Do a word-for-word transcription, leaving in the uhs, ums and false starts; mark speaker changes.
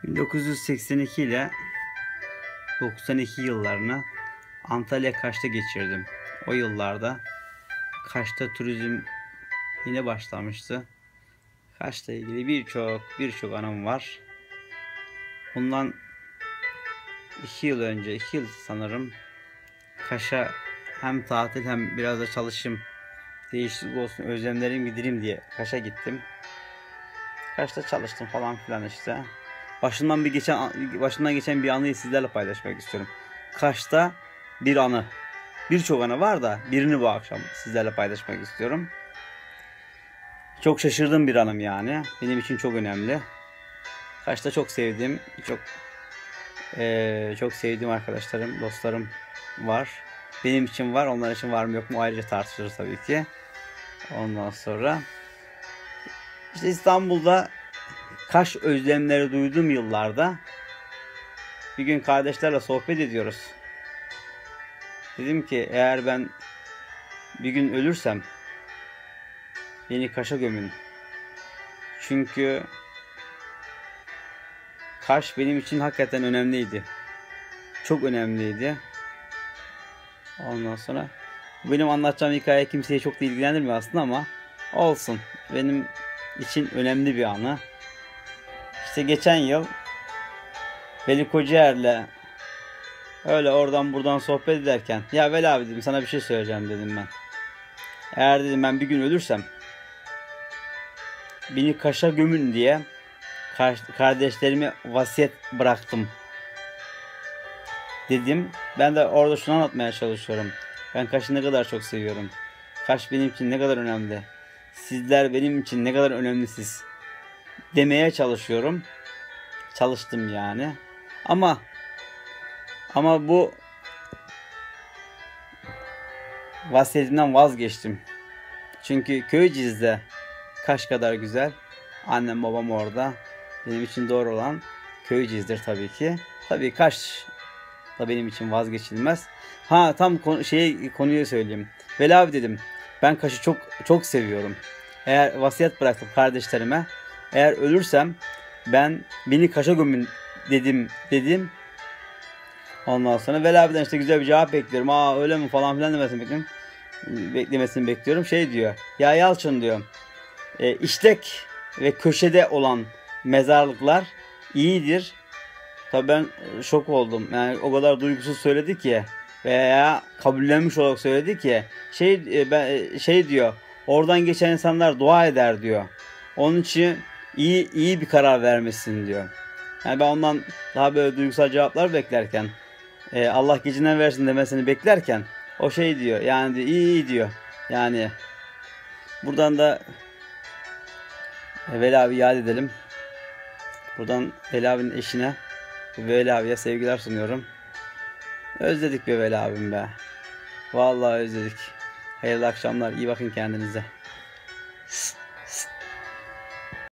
Speaker 1: bin dokuz yüz seksen iki ile doksan iki yıllarını Antalya Kaş'ta geçirdim. O yıllarda Kaş'ta turizm yine başlamıştı. Kaş'la ilgili birçok birçok anım var. Bundan iki yıl önce, iki yıl sanırım Kaş'a hem tatil hem biraz da çalışım, değişiklik olsun, özlemlerim gidireyim diye Kaş'a gittim. Kaş'ta çalıştım falan filan işte. Başımdan bir geçen başımdan geçen bir anıyı sizlerle paylaşmak istiyorum. Kaş'ta bir anı. Birçok anı var da birini bu akşam sizlerle paylaşmak istiyorum. Çok şaşırdığım bir anım yani. Benim için çok önemli. Kaş'ta çok sevdiğim, çok ee, çok sevdiğim arkadaşlarım, dostlarım var. Benim için var, onlar için var mı yok mu ayrıca tartışılır tabii ki. Ondan sonra işte İstanbul'da Kaş özlemleri duyduğum yıllarda bir gün kardeşlerle sohbet ediyoruz. Dedim ki eğer ben bir gün ölürsem beni Kaş'a gömün. Çünkü Kaş benim için hakikaten önemliydi. Çok önemliydi. Ondan sonra benim anlatacağım hikaye kimseyi çok da ilgilendirmiyor aslında ama olsun. Benim için önemli bir anı. İşte geçen yıl Veli Kocaer'le öyle oradan buradan sohbet ederken ya Veli abi dedim, sana bir şey söyleyeceğim dedim ben. Eğer dedim ben bir gün ölürsem beni Kaş'a gömün diye kardeşlerime vasiyet bıraktım dedim. Ben de orada şunu anlatmaya çalışıyorum. Ben Kaş'ı ne kadar çok seviyorum. Kaş benim için ne kadar önemli. Sizler benim için ne kadar önemlisiniz demeye çalışıyorum. Çalıştım yani. Ama ama bu vasiyetimden vazgeçtim. Çünkü Köyceğiz'de Kaş kadar güzel. Annem babam orada. Benim için doğru olan Köyceğiz'dir tabii ki. Tabii Kaş da benim için vazgeçilmez. Ha tam konu, şeyi konuyu söyleyeyim. Veli abi dedim, ben Kaş'ı çok çok seviyorum. Eğer vasiyet bıraktım kardeşlerime, eğer ölürsem ben beni Kaş'a gömün dedim dedim. Ondan sonra Veli abiden işte güzel bir cevap bekliyorum. Aa öyle mi falan filan demesini bekliyorum. Beklemesini bekliyorum. Şey diyor. Ya Yalçın diyor. E, işlek ve köşede olan mezarlıklar iyidir. Tabii ben şok oldum. Yani o kadar duygusuz söyledi ki veya kabullenmiş olarak söyledi ki şey ben şey diyor. Oradan geçen insanlar dua eder diyor. Onun için iyi iyi bir karar vermesin diyor. Yani ben ondan daha böyle duygusal cevaplar beklerken e, Allah gecinden versin demesini beklerken o şey diyor. Yani diyor, iyi iyi diyor. Yani buradan da Veli abi yad edelim. Buradan Veli abinin eşine, Veli abiye sevgiler sunuyorum. Özledik be Veli abim be. Vallahi özledik. Hayırlı akşamlar. İyi bakın kendinize.